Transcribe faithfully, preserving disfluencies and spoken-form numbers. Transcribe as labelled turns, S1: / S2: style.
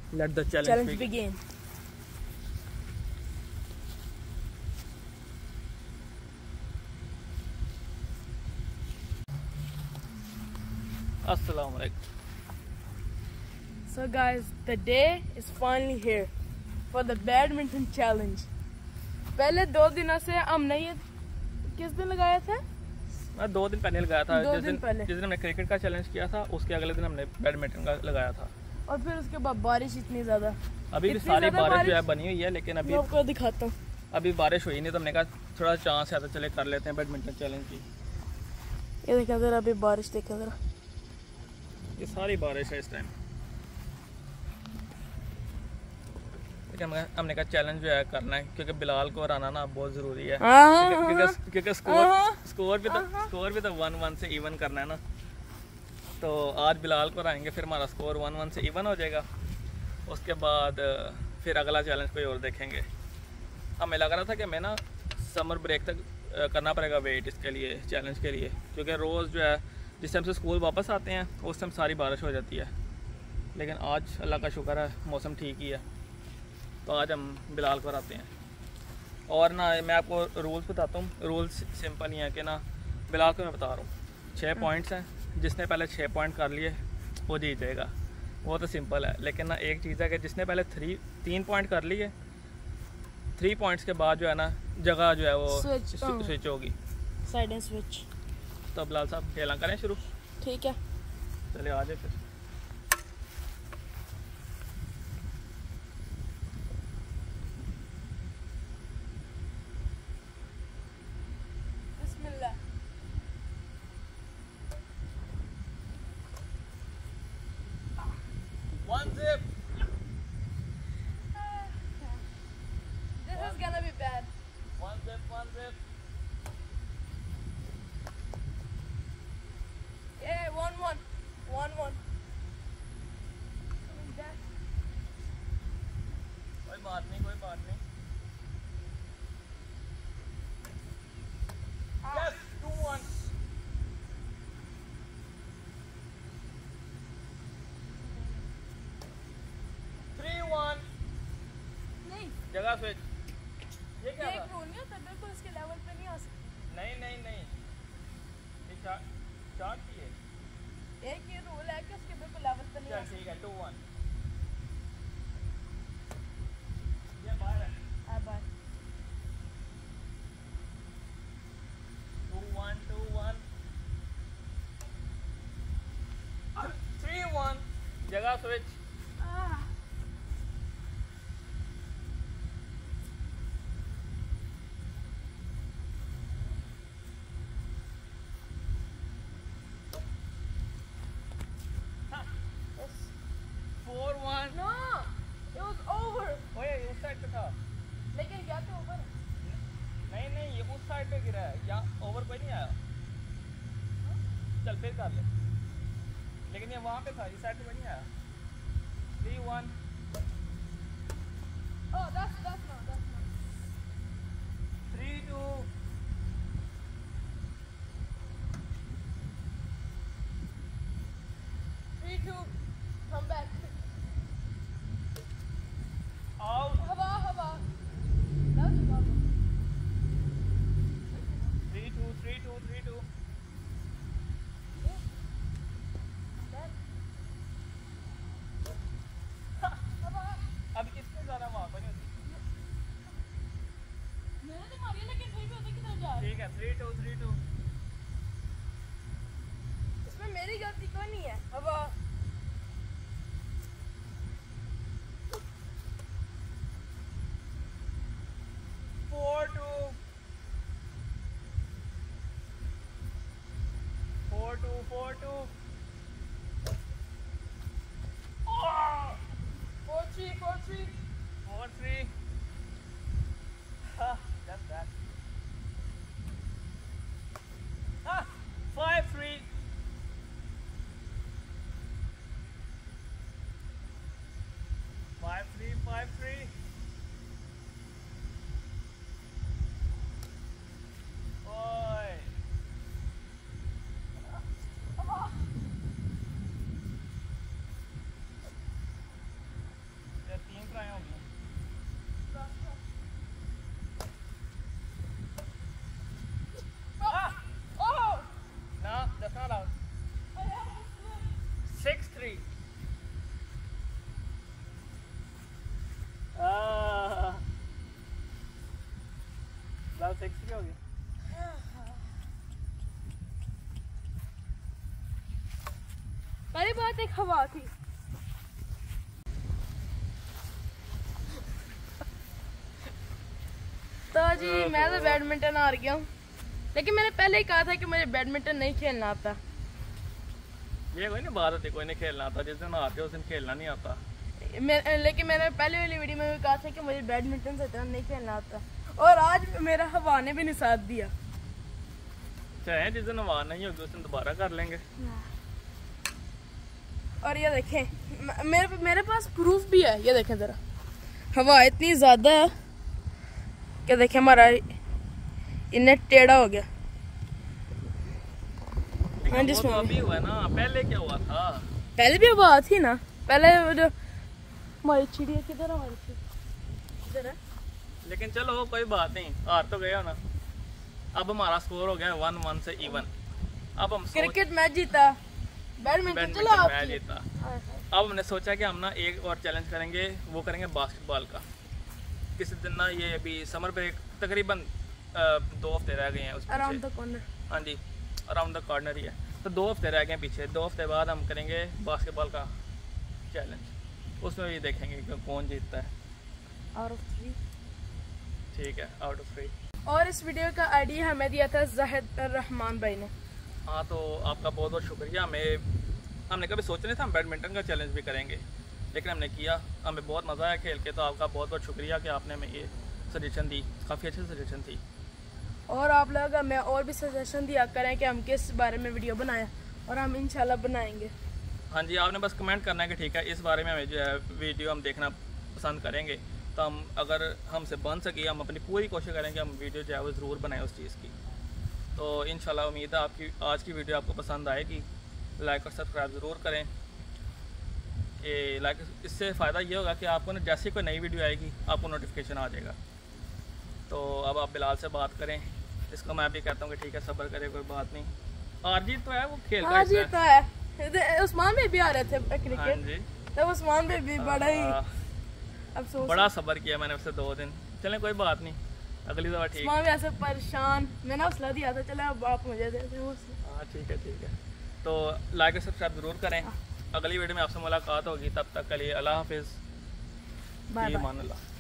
S1: Let the challenge,
S2: challenge
S1: begin.
S2: begin.
S1: Assalamu alaikum.
S2: So guys, the day is finally here for the badminton challenge. पहले दो दिनों से हमने ये किस दिन लगाया था?
S1: मैं दो दिन पहले लगाया था।
S2: दो
S1: जिस
S2: दिन
S1: दिन
S2: पहले।
S1: जिस दिन हमने क्रिकेट का चैलेंज किया था उसके अगले दिन हमने बैडमिंटन का लगाया था।
S2: और फिर उसके बाद बारिश इतनी ज्यादा।
S1: अभी भी
S2: इतनी
S1: सारी
S2: ज्यादा
S1: बारिश जो है बनी हुई है, लेकिन अभी
S2: मैं आपको दिखाता हूँ।
S1: अभी बारिश हुई नहीं, तो हमने कहा थोड़ा चांस है तो चले कर लेते हैं बैडमिंटन चैलेंज की।
S2: ये देखा जरा, अभी बारिश देखा जरा।
S1: ये सारी बारिश है इस टाइम। हमने हमने कहा चैलेंज जो है करना है, क्योंकि बिलाल को हराना ना बहुत ज़रूरी है। क्योंकि क्योंकि स्कोर स्कोर भी तो स्कोर भी तो वन वन से इवन करना है ना। तो आज बिलाल को हराएंगे, फिर हमारा स्कोर वन वन से इवन हो जाएगा। उसके बाद फिर अगला चैलेंज कोई और देखेंगे। हमें लग रहा था कि हमें ना समर ब्रेक तक करना पड़ेगा वेट इसके लिए, चैलेंज के लिए, क्योंकि रोज़ जो है जिस टाइम से स्कूल वापस आते हैं उस टाइम सारी बारिश हो जाती है। लेकिन आज अल्लाह का शुक्र है मौसम ठीक ही है, तो आज हम बिलाल को हराते हैं। और ना मैं आपको रूल्स बताता हूँ। रूल्स सिंपल ही है कि ना, बिलाल को मैं बता रहा हूँ, छः पॉइंट्स हैं। जिसने पहले छः पॉइंट कर लिए वो जीत जाएगा। वो तो सिंपल है। लेकिन ना एक चीज़ है कि जिसने पहले थ्री तीन पॉइंट कर लिए, थ्री पॉइंट्स के बाद जो है ना जगह जो है वो
S2: स्विच
S1: स्विच होगी,
S2: साइड एंड स्विच।
S1: तो बिलाल साहब खेलना करें शुरू।
S2: ठीक है,
S1: चलिए आ जाए फिर।
S2: बिस्मिल्लाह।
S1: One zip.
S2: This is gonna be bad.
S1: One zip, one zip.
S2: Yeah, one one, one one.
S1: कोई बात नहीं, कोई बात नहीं। Yes, two one. Three one.
S2: नहीं,
S1: जगह स्विच। ये क्या
S2: ये एक
S1: था?
S2: रूल नहीं होता, बिल्कुल इसके लेवल पे नहीं आ सकते।
S1: नहीं नहीं नहीं, ये शॉट शॉट की है।
S2: एक ये रूल है कि उसके बिल्कुल लेवल पे नहीं आ
S1: चल
S2: सकते।
S1: ठीक है, टू वन। ये बाहर है।
S2: हाँ, bye.
S1: Two one, two one. Three one. जगह switch. Four one.
S2: No, it was over.
S1: ओए उस साइड पे था।
S2: लेकिन क्या तो over है?
S1: नहीं नहीं, ये उस साइड पे गिरा है, यहाँ ओवर कोई नहीं आया। चल फिर कर ले। लेकिन ये वहाँ पे था, इस साइड पे कोई नहीं आया। Three one.
S2: Oh, that's that's not that's not.
S1: Three two.
S2: Three two, come back.
S1: Out.
S2: हवा हवा. That's the problem.
S1: Three two, three two, three two.
S2: हवा.
S1: अब किसने जाना वहाँ पर?
S2: मैंने तो मारी लेकिन फिर भी उधर की तरफ जा रही है।
S1: ठीक है, थ्री टू, थ्री टू।
S2: इसमें मेरी गलती कोई नहीं है। हवा.
S1: Four two. Four two, four two.
S2: Four three, four three.
S1: Four three. हाँ, that's that. हाँ, five three. Five three, five three. ओए बिलाल सेक्सी क्या हो गया?
S2: पहली बात एक हवा थी। तो जी मैं तो बैडमिंटन हार गया हूँ, लेकिन मैंने पहले ही कहा था कि मुझे बैडमिंटन नहीं खेलना आता।
S1: ये कोई नहीं बात होती, कोई नहीं खेलना आता, जिस दिन आते हो उस दिन खेलना नहीं आता।
S2: मैं, लेकिन मैंने पहले वाली वीडियो में भी कहा था कि मुझे बैडमिंटन से इतना नहीं खेलना आता, और आज मेरा हवा ने भी नहीं साथ दिया।
S1: चाहे जिस दिन हवा नहीं होगी उस दिन दोबारा कर लेंगे।
S2: और ये देखें मेरे मेरे पास प्रूफ भी है, ये देखें जरा, हवा इतनी ज्यादा है कि देखें हमारा इन्हें टेढ़ा हो गया। हाँ जी,
S1: तो अभी हुआ ना, पहले क्या हुआ था?
S2: पहले भी हवा थी ना, पहले वो जो हमारी चिड़िया किधर हमारी थी इधर है।
S1: लेकिन चलो कोई बात नहीं, हार तो गया ना। अब हमारा स्कोर हो गया वन वन से इवन। अब हम
S2: क्रिकेट मैच जीता, बैडमिंटन चलो आप
S1: मैच जीता। अब हमने सोचा कि हम ना एक और चैलेंज करेंगे, वो करेंगे बास्केटबॉल का। किसी दिन ना, ये अभी समर ब्रेक तकरीबन दो हफ्ते रह गए हैं उस
S2: अराउंड द कॉर्नर।
S1: हाँ जी, अराउंड द कॉर्नर ही है, तो दो हफ्ते रह गए हैं पीछे। दो हफ्ते बाद हम करेंगे बास्केटबॉल का चैलेंज, उसमें भी देखेंगे कि कौन जीतता है।
S2: Out of three.
S1: ठीक है, आउट ऑफ थ्री।
S2: और इस वीडियो का आइडिया हमें दिया था जाहिद रहमान भाई ने।
S1: हाँ, तो आपका बहुत बहुत शुक्रिया। हमें हमने कभी सोचा नहीं था हम बैडमिंटन का चैलेंज भी करेंगे, लेकिन हमने किया, हमें बहुत मज़ा आया खेल के। तो आपका बहुत बहुत शुक्रिया कि आपने हमें ये सजेशन दी, काफ़ी अच्छी सजेशन थी।
S2: और आप लोग हमें और भी सजेशन दिया करें कि हम किस बारे में वीडियो बनाएं, और हम इंशाल्लाह बनाएंगे।
S1: हाँ जी, आपने बस कमेंट करना है कि ठीक है इस बारे में हमें जो है वीडियो हम देखना पसंद करेंगे। तो हम अगर हमसे बन सके, हम अपनी पूरी कोशिश करेंगे हम वीडियो जो है वो ज़रूर बनाएं उस चीज़ की। तो इंशाल्लाह उम्मीद है आपकी आज की वीडियो आपको पसंद आएगी। लाइक और सब्सक्राइब ज़रूर करें। ये लाइक इससे फ़ायदा ये होगा कि आपको ना जैसे कोई नई वीडियो आएगी आपको नोटिफिकेशन आ जाएगा। तो अब आप बिलाल से बात करें, इसको मैं भी कहता हूँ कि ठीक है सब्र करें, कोई बात नहीं। हार जीत तो है, वो खेल
S2: हार जीत तो है। उस्मान भाई भी आ रहे थे क्रिकेट।
S1: हाँ जी,
S2: तो उस्मान भाई भी बड़ा ही अफसोस,
S1: बड़ा सब्र किया मैंने उससे दो दिन। चलें कोई बात नहीं, अगली दफ़ा ठीक।
S2: उस्मान भी ऐसे परेशान, मैंने हौसला दिया था, चले अब आप मुझे दे दो।
S1: हाँ ठीक है ठीक है। तो लाइक और सब्सक्राइब ज़रूर करें। अगली वीडियो में आपसे मुलाकात होगी, तब तक के लिए अल्लाह हाफिज़।
S2: Bye bye.
S1: मान अल्लाह।